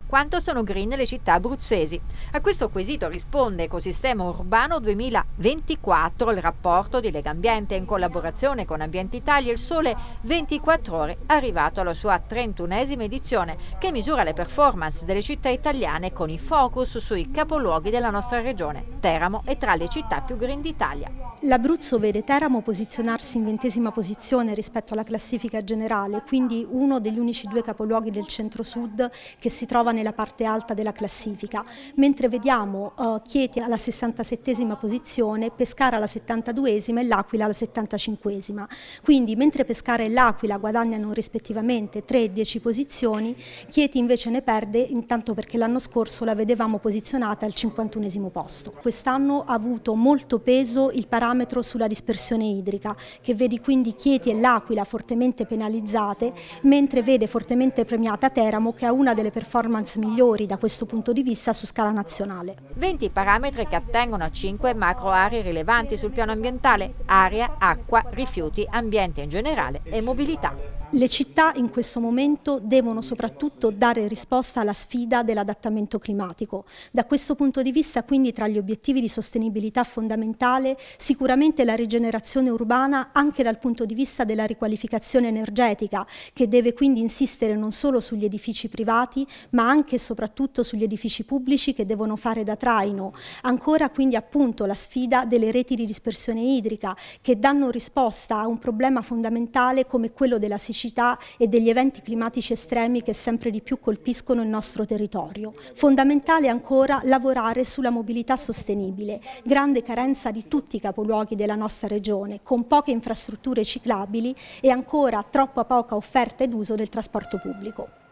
Quanto sono green le città abruzzesi? A questo quesito risponde Ecosistema Urbano 2024, il rapporto di Legambiente in collaborazione con Ambiente Italia e il Sole 24 Ore, arrivato alla sua 31esima edizione, che misura le performance delle città italiane con i focus sui capoluoghi della nostra regione. Teramo è tra le città più green d'Italia. L'Abruzzo vede Teramo posizionarsi in 20ª posizione rispetto alla classifica generale, quindi uno degli unici due capoluoghi del centro-sud che si trova nella parte alta della classifica, mentre vediamo Chieti alla 67esima posizione, Pescara alla 72esima e L'Aquila alla 75esima. Quindi mentre Pescara e L'Aquila guadagnano rispettivamente 3 e 10 posizioni, Chieti invece ne perde, intanto perché l'anno scorso la vedevamo posizionata al 51esimo posto. Quest'anno ha avuto molto peso il parametro sulla dispersione idrica, che vede quindi Chieti e L'Aquila fortemente penalizzate, mentre vede fortemente premiata Teramo, che ha una delle performance migliori da questo punto di vista su scala nazionale. 20 parametri che attengono a 5 macro aree rilevanti sul piano ambientale: aria, acqua, rifiuti, ambiente in generale e mobilità. Le città in questo momento devono soprattutto dare risposta alla sfida dell'adattamento climatico. Da questo punto di vista, quindi, tra gli obiettivi di sostenibilità fondamentale, sicuramente la rigenerazione urbana anche dal punto di vista della riqualificazione energetica, che deve quindi insistere non solo sugli edifici privati, ma anche e soprattutto sugli edifici pubblici che devono fare da traino. Ancora quindi appunto la sfida delle reti di dispersione idrica, che danno risposta a un problema fondamentale come quello della siccità e degli eventi climatici estremi che sempre di più colpiscono il nostro territorio. Fondamentale ancora lavorare sulla mobilità sostenibile, grande carenza di tutti i capoluoghi della nostra regione, con poche infrastrutture ciclabili e ancora troppa poca offerta ed uso del trasporto pubblico.